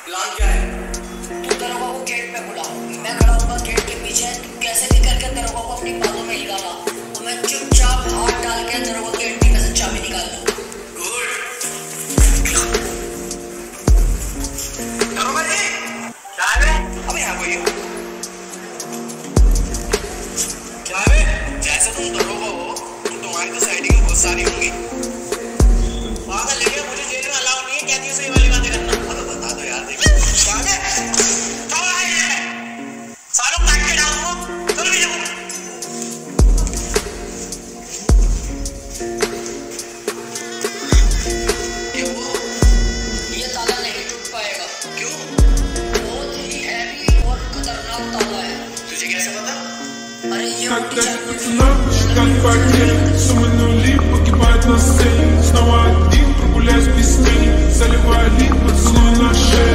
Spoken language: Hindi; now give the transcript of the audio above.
प्लान क्या है? तू दरोगा को गेट पे बुला, मैं खड़ा होगा गेट के पीछे। तू कैसे भी करके दरोगा को अपनी बाहों में निकाला तो मैं चुपचाप हाथ डाल के दरोगा के गेट में से चाबी निकाल दूँ। गुड। दरोगा जी, क्या है? अब यहाँ कोई हो? क्या है? जैसे तुम दरोगा हो तो तुम्हारी तो साइडिंग बहुत सारी होंगी। पागल लेके मुझे जेल में अलाउ नहीं है, कहती है सही वाली बातें करना। अब बता दो यार, देखो क्या है? कौन है ये? सालों काट के डालूंगा। चलो भैया। ये ताला नहीं टूट पाएगा। क्यों? बहुत ही हैवी और खतरनाक ताला है। तुझे कैसे पता? अरे ये Как это ночь, как пакет, суммы нули, погибает на сцене. Снова один, прогуляюсь без тени, заливая лид, поцелуй на шею.